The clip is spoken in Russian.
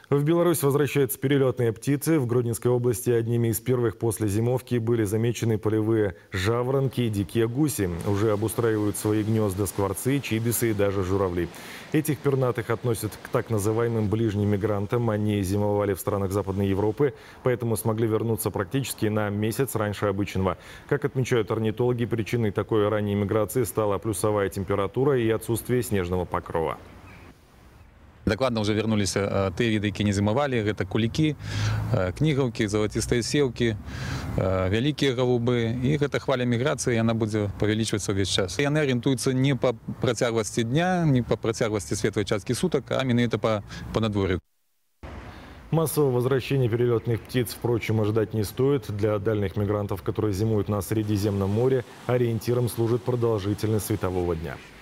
В Беларусь возвращаются перелетные птицы. В Гродненской области одними из первых после зимовки были замечены полевые жаворонки и дикие гуси. Уже обустраивают свои гнезда скворцы, чибисы и даже журавли. Этих пернатых относят к так называемым ближним мигрантам. Они зимовали в странах Западной Европы, поэтому смогли вернуться практически на месяц раньше обычного. Как отмечают орнитологи, причиной такой ранней миграции стала плюсовая температура и отсутствие снежного покрова. Дакладна уже вернулись тыя віды, які не зімавалі. Гэта кулікі, кнігаўкі, залацістыя сеўкі, вялікія галубы. І гэта хваля міграцыі, яна будзе павялічвацца ўвесь час. Яны арыентуюцца не па працягласці дня, не па працягласці светлай часткі сутак, а менавіта па надвор'ю. Массового возвращения перелетных птиц, впрочем, ожидать не стоит. Для дальних мигрантов, которые зимуют на Средиземном море, ориентиром служит продолжительность светового дня.